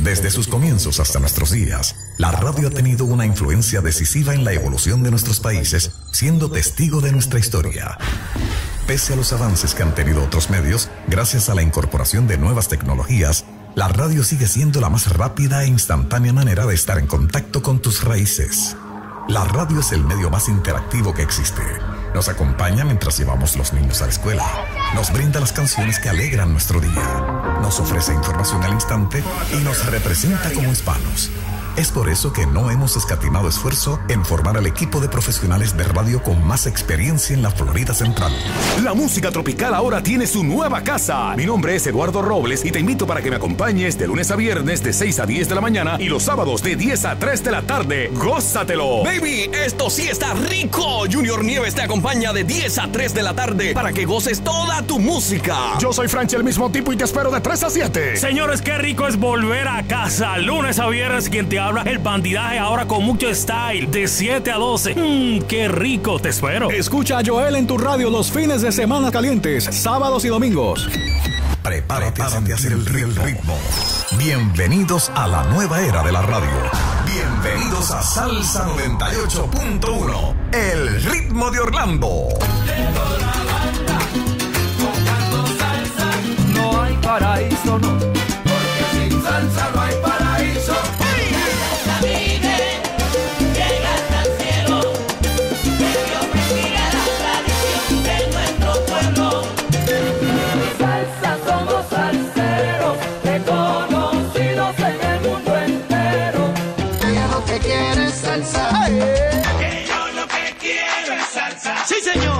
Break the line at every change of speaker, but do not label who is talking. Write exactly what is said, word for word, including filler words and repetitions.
Desde sus comienzos hasta nuestros días, la radio ha tenido una influencia decisiva en la evolución de nuestros países, siendo testigo de nuestra historia. Pese a los avances que han tenido otros medios, gracias a la incorporación de nuevas tecnologías, la radio sigue siendo la más rápida e instantánea manera de estar en contacto con tus raíces. La radio es el medio más interactivo que existe. Nos acompaña mientras llevamos los niños a la escuela. Nos brinda las canciones que alegran nuestro día. Nos ofrece información al instante y nos representa como hispanos. Es por eso que no hemos escatimado esfuerzo en formar al equipo de profesionales de radio con más experiencia en la Florida Central.
La música tropical ahora tiene su nueva casa. Mi nombre es Eduardo Robles y te invito para que me acompañes de lunes a viernes de seis a diez de la mañana y los sábados de diez a tres de la tarde. ¡Gózatelo!
Baby, esto sí está rico. Junior Nieves te acompaña de diez a tres de la tarde para que goces toda tu música.
Yo soy Franchi, el mismo tipo, y te espero de tres a siete.
Señores, qué rico es volver a casa. Lunes a viernes, quien te habla, el bandidaje ahora con mucho style, de siete a doce. Mmm, qué rico, te espero.
Escucha a Joel en tu radio los fines de semana calientes, sábados y domingos.
Prepárate a sentir el ritmo. Bienvenidos a la nueva era de la radio. Bienvenidos a Salsa noventa y ocho punto uno, el ritmo de Orlando.
No hay paraíso, no, porque sin salsa no hay paraíso.
Sí, señor.